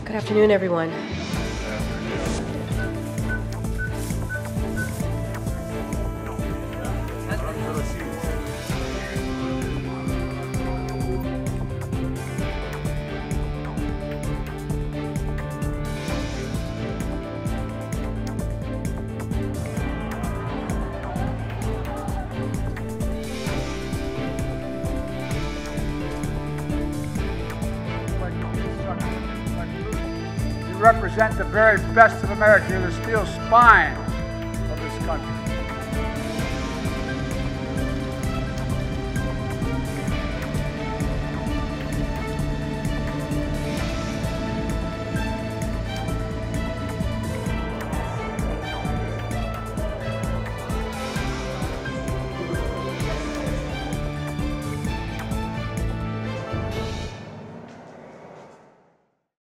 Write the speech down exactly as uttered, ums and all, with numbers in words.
Good afternoon, everyone. You represent the very best of America. You're the steel spine of this country.